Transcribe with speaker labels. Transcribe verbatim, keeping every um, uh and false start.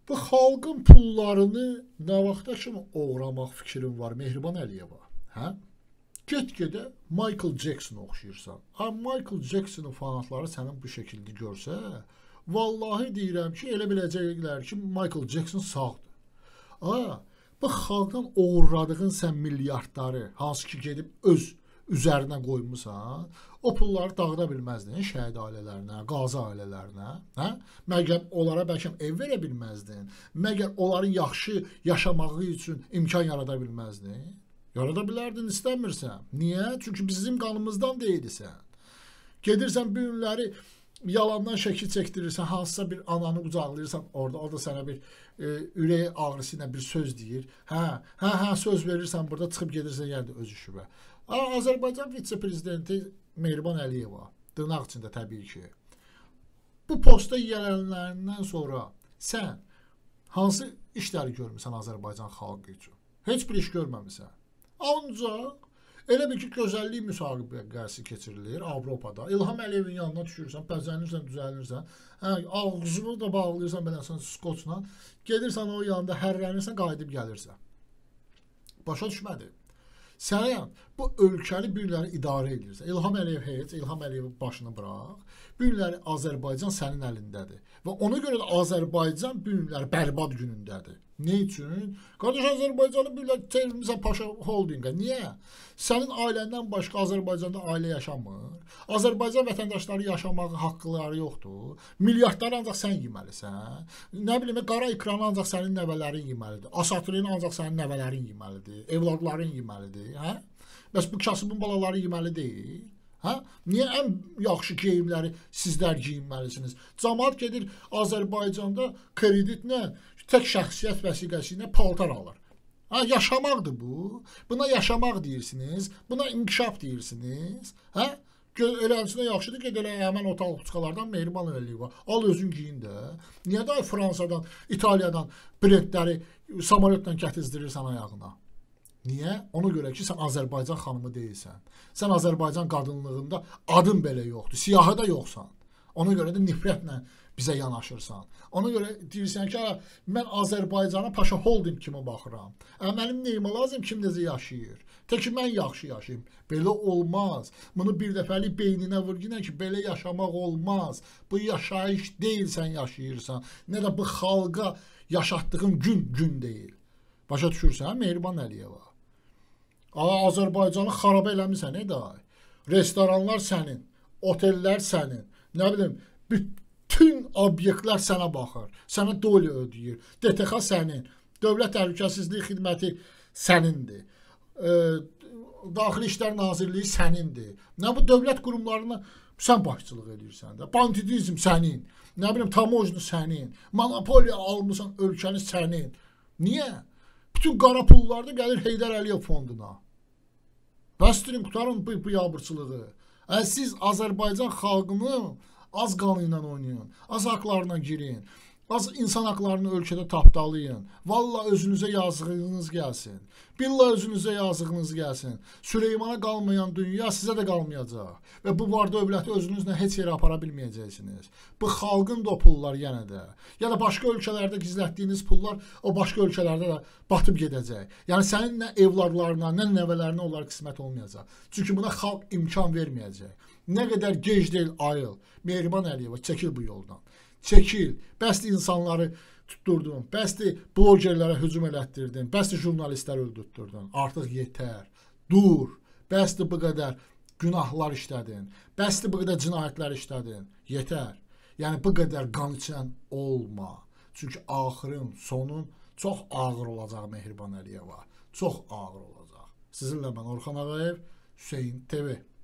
Speaker 1: Bu xalqın pullarını nə vaxta kimi oğramaq fikrin var Mehriban Əliyeva? Hə? Get-gedə Michael Jackson oxşayırsan. Ha, Michael Jackson'ın fanatları sənin bu şəkildə görsə, vallahi deyirəm ki, elə biləcəklər ki, Michael Jackson sağdır. Ha, bu xalqdan oğurladığın sən milyardları, hansı ki gedib öz üzərinə qoymusan, o pulları dağıda bilməzdin şəhid ailələrinə, qazi ailələrinə, hə? Məgər onlara bəlkə ev verə bilməzdin? Məgər onların yaxşı yaşamağı üçün imkan yarada bilməzdin? Yarada bilərdin, istəmirsən. Niyə? Çünki bizim qanımızdan deyilsən. Gedirsən bu günləri yalandan şəkil çəkdirirsən, hansısa bir ananı qucaqlayırsan, orada o da sənə bir e, ürək ağrısı ilə bir söz deyir. Hə, hə, hə, söz verirsən, burada çıxıb gedirsən, yəni öz işivə. Azərbaycan vitse-prezidenti Mehriban Əliyeva, dırnaq içində təbii ki, bu posta gələnlərindən sonra sən hansı işləri görmüsən Azərbaycan xalqı üçün? Heç bir iş görməmisən. Ancaq elə bir ki, gözəllik müsabiqəsi keçirilir Avropada. İlham Əliyevin yanına düşürsən, bəzənirsən, düzəlirsən, hə, ağzını da bağlayırsan beləsən skoçla, gedirsən o yanında hərrənirsən, qayıdıb gəlirsən. Başa düşmədi. Sən bu ölkəni bir günləri idarə edirsən. İlham Əliyev heç, İlham Əliyev başını bıraq. Bir günləri Azərbaycan sənin əlindədir. Və ona görə də Azərbaycan bir günləri bərbad günündədir. Ne üçün? Qardaş, Azərbaycanı bir günləri çevirmişsən Paşa Holdinqə. Niyə? Sənin ailəndən başqa Azərbaycanda ailə yaşamır. Azərbaycan vətəndaşları yaşamağı haqqları yoxdur. Milyardları ancaq sən yeməlisən. Nə bilim, qara ekranı ancaq sənin nəvələrin yeməlidir. Asatürini ancaq sənin nəvələrin yeməlidir. Evladların yeməlidir. Hə? Bəs bu kasıbın balaları yeməli deyil. Hə? Niyə ən yaxşı geyimləri sizlər geyinməlisiniz? Cəmaət gedir Azərbaycanda kreditlə, tək şəxsiyyət vəsiqəsi ilə paltar alır. Ha, yaşamaqdır bu. Buna yaşamaq deyirsiniz. Buna inkişaf deyirsiniz. Hə? Eləsinə yaxşıdır ki, elə həmən o talıqçıqalardan Mehriban Əliyeva. Al özün giyin də. Niyə də Fransadan, İtaliyadan brendləri samolyotla gətizdirirsən ayağına? Niyə? Ona görə ki, sən Azərbaycan xanımı deyilsən. Sən Azərbaycan qadınlığında adın belə yoxdur, siyahı da yoxsan. Ona görə də nifrətlə bizə yanaşırsan. Ona görə deyirsən ki, mən Azərbaycana Paşa Holding kimi baxıram. Ə, mənim neyimə lazım, kim necə yaşayır? Tək ki, mən yaxşı yaşayayım. Belə olmaz. Bunu bir dəfəlik beyninə vurginə ki, belə yaşamaq olmaz. Bu yaşayış deyil, sən yaşayırsan. Nə də bu xalqa yaşatdığın gün gün deyil. Başa düşürsən, Mehriban Əliyeva? Azərbaycanı xaraba eləmirsən, nə də? Restoranlar sənin, otellər sənin, nə bilim, bütün obyektlər sənə baxır, sənə doli ödəyir, D T X sənin, Dövlət Təhlükəsizlik Xidməti sənindir, e, Daxili İşlər Nazirliyi sənindir. Nə bu dövlət qurumlarına sən başçılıq edirsən də, banditizm sənin, nə bilim, tamojnu sənin, monopoliya almışsan ölkəni sənin. Niyə? Bütün qara pullar da gəlir Heydər Əliyev fonduna. Bəstirin, qutarın bu, bu yabırçılığı. Ə, siz Azərbaycan xalqını az qanı ilə oynayın, az haqlarına girin, az insan haqlarını ölkədə tapdalayın. Valla özünüzə yazığınız gəlsin. Billah özünüzə yazığınız gəlsin. Süleymana qalmayan dünya sizə də qalmayacaq. Və bu var dövləti özünüzlə heç yerə apara bilməyəcəksiniz. Bu xalqın da o pullar yenə də. Ya da başqa ölkələrdə gizlətdiyiniz pullar o başqa ölkələrdə də batıb gedəcək. Yəni sənin nə evladlarına, nə nəvələrinə onlar qismət olmayacaq. Çünki buna xalq imkan verməyəcək. Nə qədər gec deyil ayıl. Mehriban Əliyeva, çəkil bu yoldan. Çəkil. Bəsli insanları tutdurdun. Bəsli blogerlərə hücum elətdirdin. Bəsli jurnalistləri öldürdün. Artıq yetər. Dur. Bəsli bu qədər günahlar işlədin. Bəsli bu qədər cinayətlər işlədin. Yetər. Yəni bu qədər qan içən olma. Çünki axırın, sonun çox ağır olacaq Mehriban Əliyeva. Çox ağır olacaq. Sizinlə mən Orxan Ağayev, Hüseyn T V.